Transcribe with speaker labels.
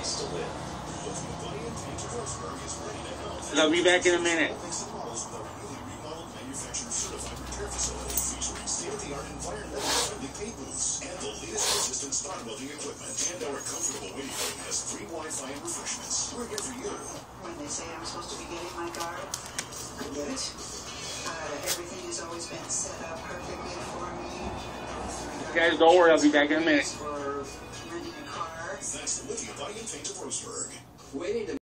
Speaker 1: place to live.
Speaker 2: I'll be back in a minute.
Speaker 3: State-of-the-art environmental friendly paint booths and the latest resistant spot welding equipment. And our comfortable waiting room has free Wi-Fi and refreshments. We're here for you.
Speaker 4: When they say I'm supposed to be getting my guard, I get it. Everything has always been set up perfectly for me.
Speaker 2: Guys, don't worry, I'll be back in a minute.
Speaker 4: For renting a car.
Speaker 3: That's Lithium Body and Paint of Roseburg.
Speaker 1: Waiting to